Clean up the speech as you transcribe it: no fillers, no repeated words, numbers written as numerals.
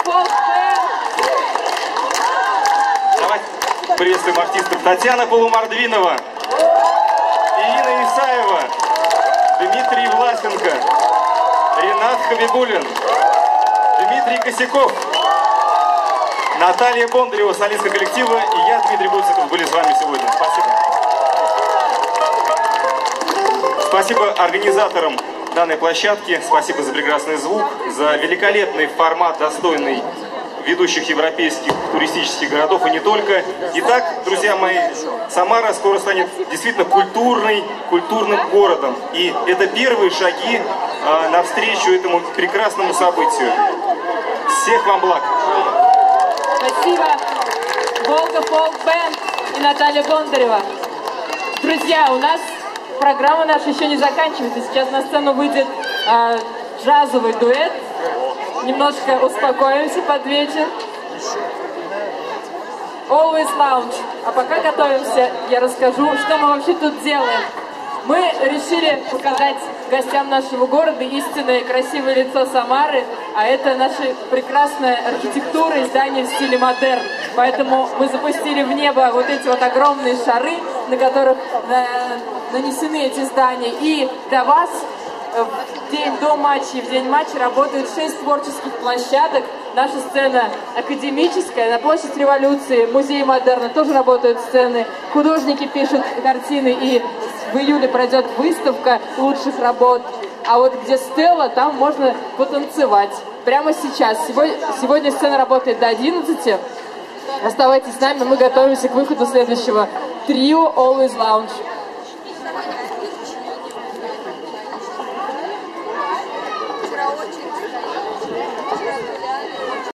Folk Band. Давайте приветствуем артистов. Татьяна Полумордвинова, Ирина Исаева, Дмитрий Власенко, Ренат Хабибулин, Дмитрий Косяков, Наталья Бондарева, солистка коллектива, и я, Дмитрий Буциков, были с вами сегодня. Спасибо. Спасибо организаторам данной площадки, спасибо за прекрасный звук, за великолепный формат, достойный ведущих европейских туристических городов и не только. Итак, друзья мои, Самара скоро станет действительно культурным городом. И это первые шаги навстречу этому прекрасному событию. Всех вам благ! Спасибо, Волга Folk Band и Наталья Бондарева. Друзья, у нас программа наша еще не заканчивается. Сейчас на сцену выйдет джазовый дуэт. Немножко успокоимся под вечер. Always Lounge. А пока готовимся, я расскажу, что мы вообще тут делаем. Мы решили показать гостям нашего города истинное красивое лицо Самары, а это наша прекрасная архитектура и здания в стиле модерн. Поэтому мы запустили в небо вот эти вот огромные шары, на которых нанесены эти здания. И для вас в день до матча и в день матча работают 6 творческих площадок. Наша сцена академическая, на площадь Революции, музей модерна тоже работают сцены. Художники пишут картины, и в июле пройдет выставка лучших работ. А вот где Стелла, там можно потанцевать. Прямо сейчас. Сегодня сцена работает до 11. Оставайтесь с нами, мы готовимся к выходу следующего трио Always Lounge.